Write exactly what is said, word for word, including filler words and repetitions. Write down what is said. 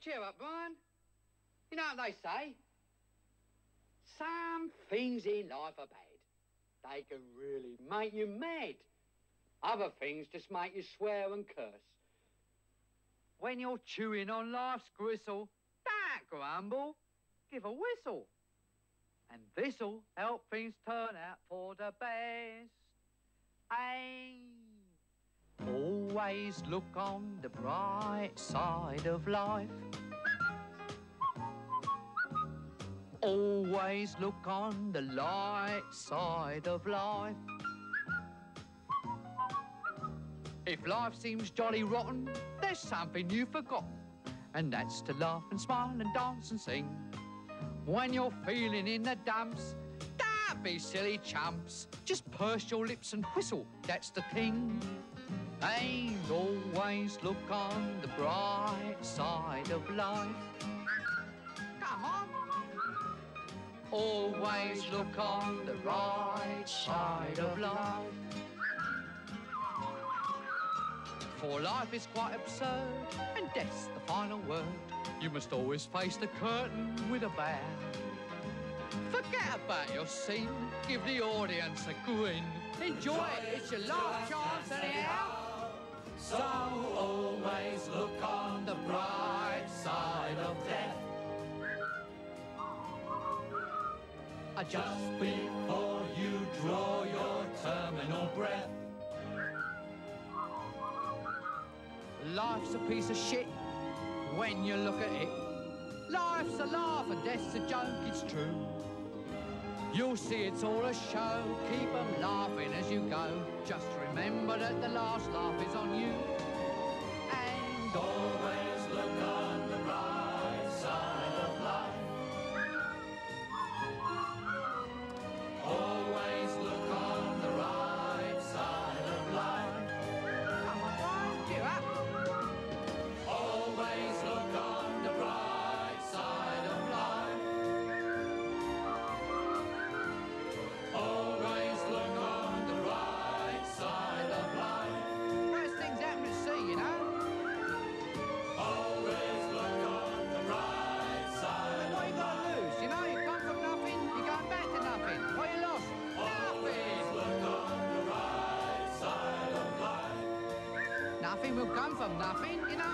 Cheer up, Brian. You know what they say? Some things in life are bad. They can really make you mad. Other things just make you swear and curse. When you're chewing on life's gristle, don't grumble, give a whistle. And this'll help things turn out for the best. Aye. Always look on the bright side of life. Always look on the light side of life. If life seems jolly rotten, there's something you've forgotten, and that's to laugh and smile and dance and sing. When you're feeling in the dumps, don't be silly chumps. Just purse your lips and whistle, that's the thing. And always look on the bright side of life. Come on. Always look on the right side of life. For life is quite absurd, and death's the final word. You must always face the curtain with a bow. Forget about your scene, give the audience a grin. Enjoy it, it's your last chance anyhow. So always look on the bright side of death. Just before you draw your terminal breath. Life's a piece of shit when you look at it. Life's a laugh and death's a joke, it's true. You'll see it's all a show, keep 'em laughing as you go. Just remember that the last laugh is on you. And always look on the bright side of life. Always look on the right side of life. Come on, Brian, cheer up. Always look on the bright side of life. Always look on the right side of life. Most things happen at sea, you know. Always look on the right side. What you got to lose? You know, you come from nothing, you're going back to nothing. What you lost? Nothing. Look on the right side of life. Nothing will come from nothing, you know.